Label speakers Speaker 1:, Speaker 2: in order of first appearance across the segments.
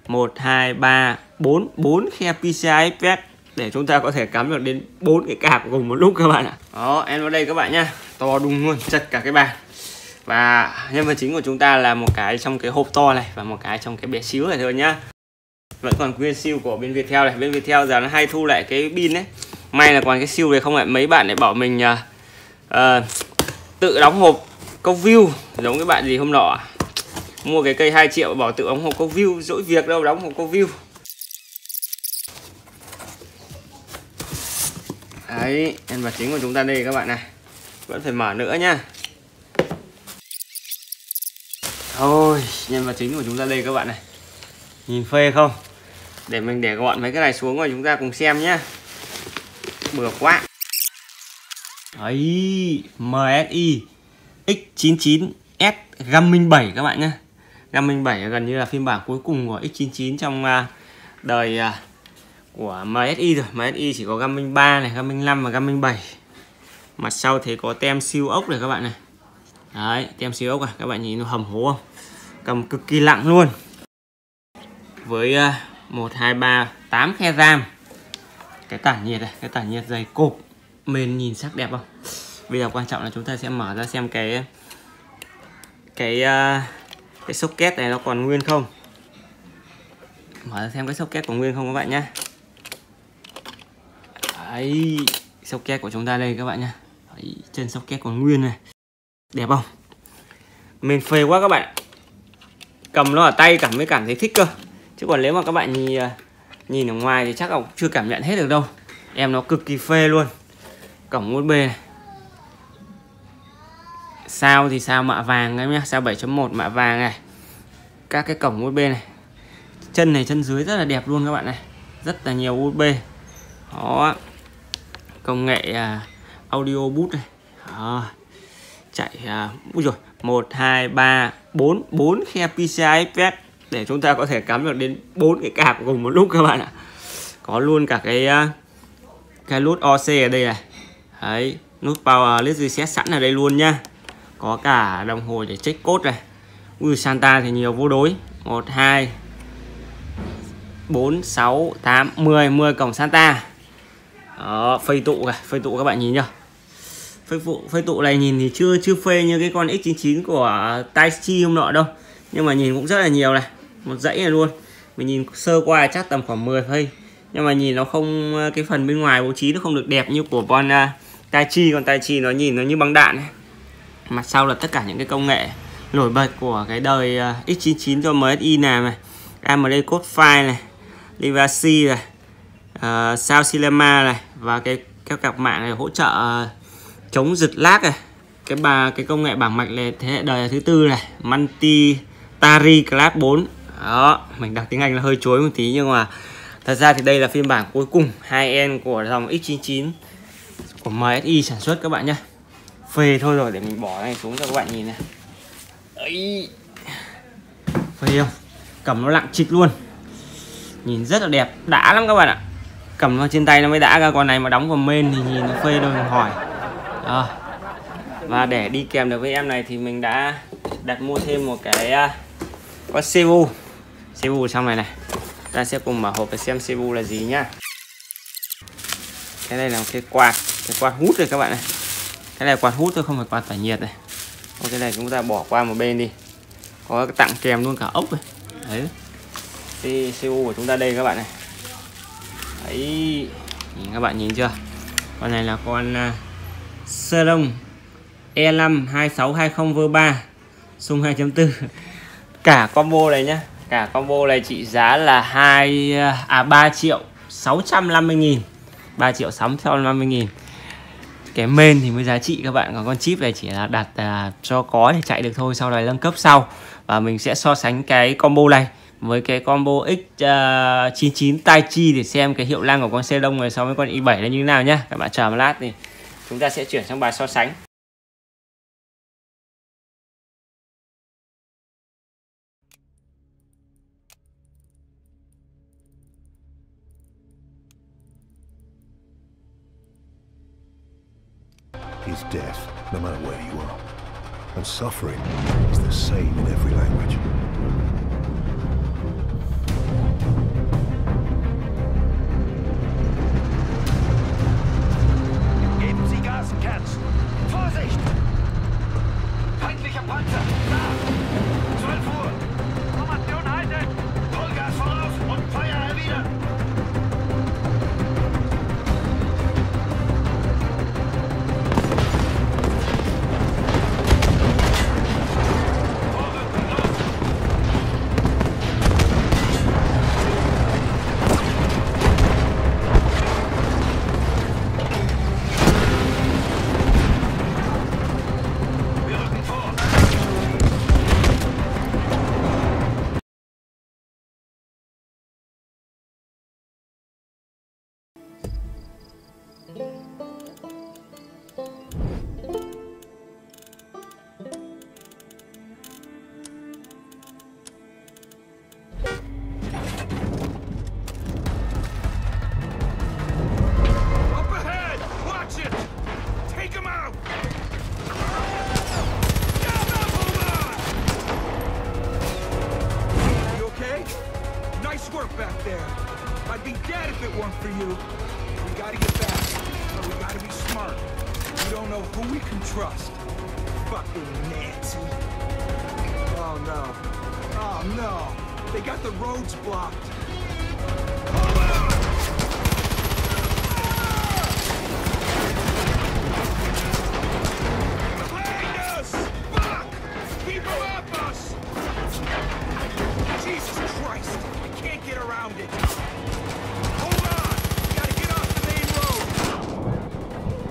Speaker 1: 1, 2, 3, 4 khe PCI Express để chúng ta có thể cắm được đến 4 cái cạp cùng một lúc các bạn ạ. Đó, em vào đây các bạn nhá, to đùng luôn, chật cả cái bàn. Và nhân vật chính của chúng ta là một cái trong cái hộp to này và một cái trong cái bé xíu này thôi nhá. Vẫn còn nguyên siêu của bên Viettel này, bên Viettel giờ nó hay thu lại cái pin đấy. May là còn cái siêu này, không lại mấy bạn lại bảo mình tự đóng hộp câu view giống cái bạn gì hôm nọ mua cái cây 2 triệu bảo tự đóng hộp câu view, dỗi việc đâu đóng hộp câu view. Đấy, nhân vật chính của chúng ta đây các bạn này. Vẫn phải mở nữa nhá. Thôi, nhân vật chính của chúng ta đây các bạn này. Nhìn phê không? Để mình để gọn mấy cái này xuống rồi chúng ta cùng xem nhá. Bừa quá. Đấy, MSI X99S Gaming 7 các bạn nhé. Gaming 7 gần như là phiên bản cuối cùng của X99 trong đời của MSI rồi. MSI chỉ có Gaming 3 này, Gaming 5 và Gaming 7. Mặt sau thì có tem siêu ốc này các bạn này. Đấy, tem siêu ốc này, các bạn nhìn nó hầm hố không? Cầm cực kỳ nặng luôn. Với 1, 2, 3, 8 khe RAM. Cái tản nhiệt này, cái tản nhiệt dày cộp. Mền nhìn sắc đẹp không? Bây giờ quan trọng là chúng ta sẽ mở ra xem cái socket này nó còn nguyên không. Mở ra xem cái socket còn nguyên không các bạn nhé. Đấy, socket của chúng ta đây các bạn nhé. Đấy, chân socket còn nguyên này. Đẹp không? Mền phê quá các bạn. Cầm nó ở tay mới cảm thấy thích cơ. Chứ còn nếu mà các bạn nhìn ở ngoài thì chắc là chưa cảm nhận hết được đâu. Em nó cực kỳ phê luôn. Cổng USB này. Sao thì sao mạ vàng em nhé, sao 7.1 mạ vàng này. Các cái cổng USB này. Chân này chân dưới rất là đẹp luôn các bạn này. Rất là nhiều USB. Đó. Công nghệ audio boot này. Đó. Chạy úi rồi, 1, 2, 3, 4 khe PCI Express để chúng ta có thể cắm được đến 4 cái cạp cùng một lúc các bạn ạ. Có luôn cả cái nút OC ở đây này. Đấy, nút power list reset sẵn ở đây luôn nhá. Có cả đồng hồ để check code này. Ui, Santa thì nhiều vô đối. 1, 2, 4, 6, 8, 10 cổng Santa. Đó, phây tụ các bạn nhìn nhá. Phây tụ này nhìn thì chưa phê như cái con X99 của Taichi hôm nọ đâu. Nhưng mà nhìn cũng rất là nhiều này. Một dãy này luôn. Mình nhìn sơ qua chắc tầm khoảng 10 phây. Nhưng mà nhìn nó không, cái phần bên ngoài bố trí nó không được đẹp như của con Taichi. Còn Taichi nó nhìn nó như băng đạn này. Mặt sau là tất cả những cái công nghệ nổi bật của cái đời X99 cho MSI này. AMD Code File này, Legacy này, Sound Cinema này. Và các cặp mạng này hỗ trợ chống giật lag này. Cái công nghệ bảng mạch này thế hệ đời thứ 4 này, Multi Tari Class 4. Đó, mình đọc tiếng Anh là hơi chối một tí nhưng mà thật ra thì đây là phiên bản cuối cùng high-end của dòng X99 của MSI sản xuất các bạn nhé. Phê thôi rồi, để mình bỏ này xuống cho các bạn nhìn này. Đấy. Phê không? Cầm nó nặng trịch luôn. Nhìn rất là đẹp, đã lắm các bạn ạ. Cầm nó trên tay nó mới đã ra, con này mà đóng vào main thì nhìn nó phê đâu đừng hỏi. Đó. Và để đi kèm được với em này thì mình đã đặt mua thêm một cái con CPU trong này này. Ta sẽ cùng mở hộp để xem CPU là gì nhá. Cái này là một cái quạt hút này các bạn này. Cái này quạt hút thôi, không phải quạt tản nhiệt này. Cái này chúng ta bỏ qua một bên đi. Có tặng kèm luôn cả ốc này. Đấy. Cái CPU của chúng ta đây các bạn này. Đấy. Nhìn các bạn nhìn chưa? Con này là con Celeron E5 2620V3 Sung 2.4. Cả combo này nhá. Cả combo này trị giá là 3.650.000. 3.650.000. Cái main thì mới giá trị các bạn. Còn con chip này chỉ là đặt cho có để chạy được thôi. Sau này nâng cấp sau. Và mình sẽ so sánh cái combo này với cái combo X99 Taichi để xem cái hiệu năng của con Celeron này so với con i7 là như thế nào nhá. Các bạn chờ một lát thì chúng ta sẽ chuyển sang bài so sánh.
Speaker 2: Is death, no matter where you are. And suffering is the same in every language.
Speaker 3: work back there. I'd be dead if it weren't for you. We gotta get back, but we gotta be smart. We don't know who we can trust. Fucking Nancy. Oh no. Oh no. They got the roads blocked. Behind us! Fuck! Keep them off us! Jesus Christ! I can't get around it. Hold on! We gotta get off the main road.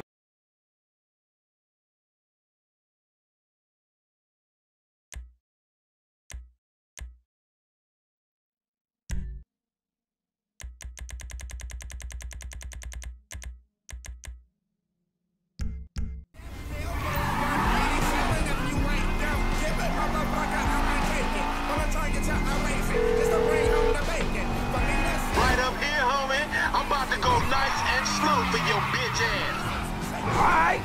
Speaker 4: Right up here, homie. I'm about to go nice and slow for your bitch ass.
Speaker 3: Alright.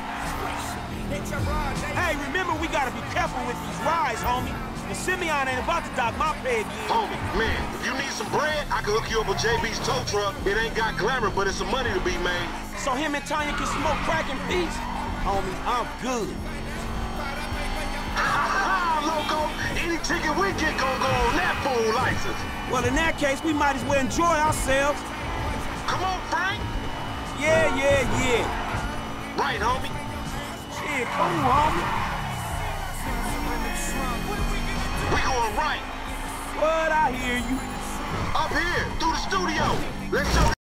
Speaker 3: Hey, remember we gotta be careful with these rides, homie. The Simeon ain't about to dock my pay again.
Speaker 4: Homie, man, if you need some bread, I can hook you up with JB's tow truck. It ain't got glamour, but it's some money to be made.
Speaker 3: So him and Tanya can smoke crack in peace? Homie, I'm good.
Speaker 4: Ha, loco. Any ticket we get gon' go on that fool license.
Speaker 3: Well, in that case, we might as well enjoy ourselves.
Speaker 4: Come on, Frank.
Speaker 3: Yeah.
Speaker 4: Right, homie.
Speaker 3: Shit, cool, homie.
Speaker 4: We going right.
Speaker 3: What? I hear you.
Speaker 4: Up here, through the studio. Let's show